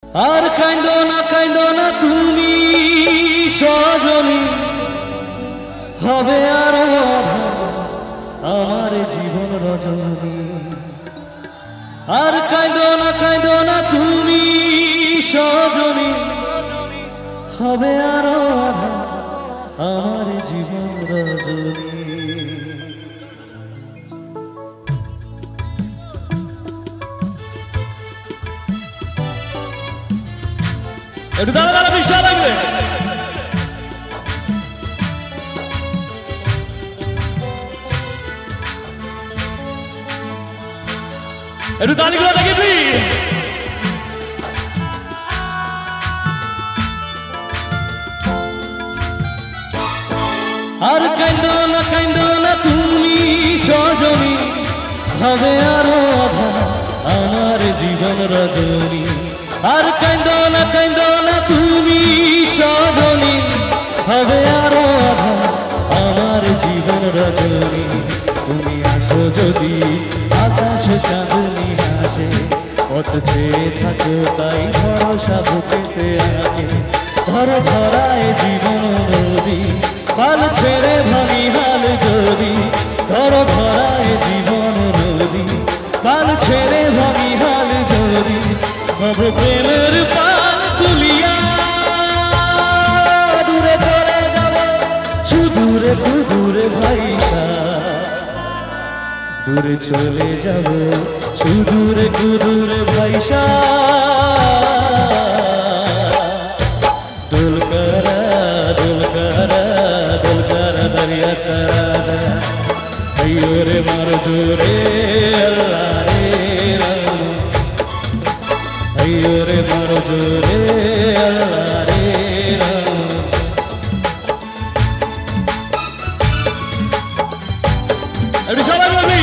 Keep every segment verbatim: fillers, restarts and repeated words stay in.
আর কাইন্দো না কাইন্দো না তুমি সজনী, হবে আরো আমার জীবন রজনী। আর কাইন্দো না কাইন্দো না তুমি সজনী, হবে আরো আমার জীবন রজনী। একটু দাঁড়া দাঁড়া বিশ্বাস লাগবে। একটু তালিগুলো দেখি প্লিজ। আর কাইন্দো না কাইন্দো না তুমি সজনী, হবে আরো আমার জীবন রজনী। আর কাইন্দো না কাইন্দো না তুমি সজনী, হবে আরো আমার জীবন রজনী। তুমি আসো যদি আকাশে চাঁদনি হাসে, পথ ছেয়ে থাকো তাই ভরসা বুকেতে আগে। ধরো ধরায় জীবন নদী, পাল ছেড়ে ভাঙি হাল যদি। ধরো ধরায় জীবন নদী, পাল ছেড়ে ভাঙি হাল যদি। ভব প্রেমের পাল তুলিয়া দূরে চলে যাব, সুদূরে সুদূরে ভাইসা। দূরে চলে যাব সুদূরে সুদূরে ভাইসা। দোলকারা দোলকারা দোলকারা দরিয়া সারা, আইয়ো রে মার জোরে আল্লাহ রে রাম, আইয়ো রে মার জোরে আল্লাহ রে রাম। একটু সবাই বলবি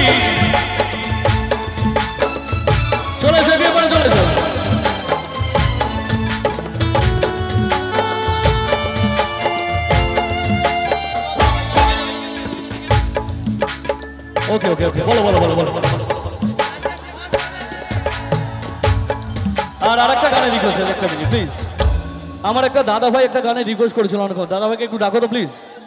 চলে এসে বিয়ে করে চলে এসো। ওকে ওকে ওকে বলো বলো বলো বলো। আর আরেকটা গানে রিকোয়েস্ট, একটা মিনিট প্লিজ। আমার একটা দাদা ভাই একটা গানে রিকোয়েস্ট করেছিল অনেক। দাদা ভাইকে একটু ডাকো তো প্লিজ।